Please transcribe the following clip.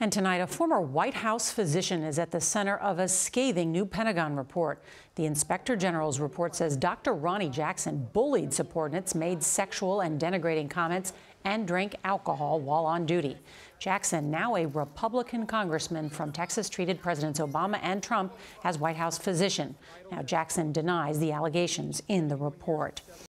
And tonight, a former White House physician is at the center of a scathing new Pentagon report. The Inspector General's report says Dr. Ronny Jackson bullied subordinates, made sexual and denigrating comments, and drank alcohol while on duty. Jackson, now a Republican congressman from Texas, treated Presidents Obama and Trump as White House physician. Now, Jackson denies the allegations in the report.